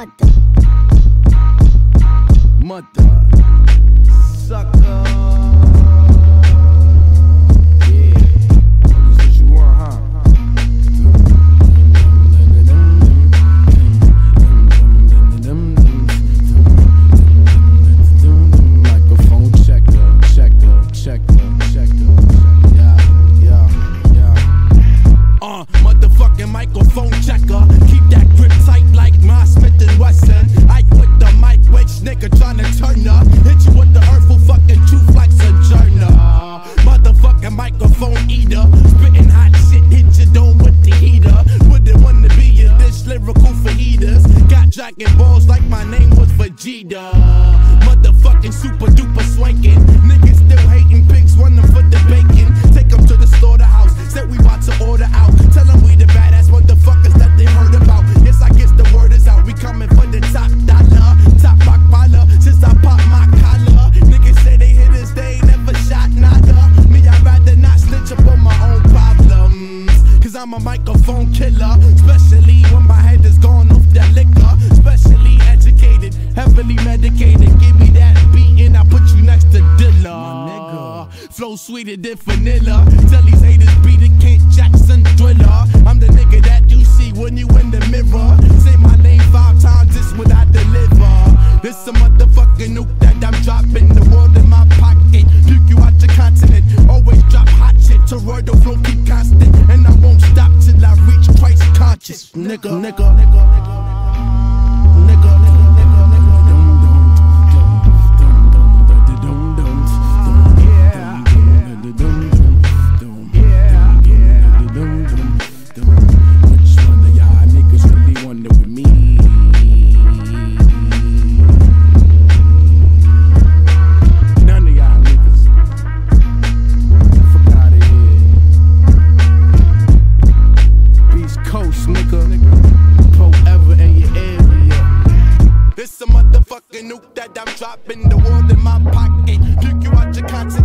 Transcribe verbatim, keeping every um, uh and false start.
Mother. Mother. Sucker. Yeah. This what you want, huh? Microphone checker, checker, checker, checker. Yeah, yeah, yeah. Uh, motherfucking microphone checker. Keep that grip tight like my Smith and Wesson. Ike with the mic, which nigga tryna turn up. Hit you with the hurtful fucking truth like Sojourner. Motherfucking microphone eater. Spitting hot shit, hit your dome with the heater. Wouldn't wanna be you, this lyrical for heaters. Got dragon balls like my name was Vegeta. Motherfucking super duper swanking. Niggas still hating, pigs running for the bacon. Take them to the slaughterhouse, said we about to order out. Tell them we the badass motherfuckers that they heard about. Yes, I guess the word is out, we coming for the top dollar. Top rock baller, since I pop my collar. Niggas say they hit us, they ain't never shot nada. Me, I'd rather not snitch up on my own problems. Cause I'm a microphone killer. Especially when my head is gone off that liquor. Especially educated, heavily medicated. Give me that beat and I put you next to Dilla. Flow sweeter than vanilla. Tell these haters beat it, Kent Jackson Thriller. I'm the nigga that you see when you in the mirror. Say my name five times, this what I deliver. This a motherfucking nuke that I'm dropping. The world in my pocket, puke you out your continent. Always drop hot shit, Toroidal flow keep constant. And I won't stop till I reach Christ conscious. Nigga, nigga, nigga, nigga, nigga, nigga, nigga. It's a motherfucking nuke that I'm dropping. The world in my pocket. Pick you out your continent.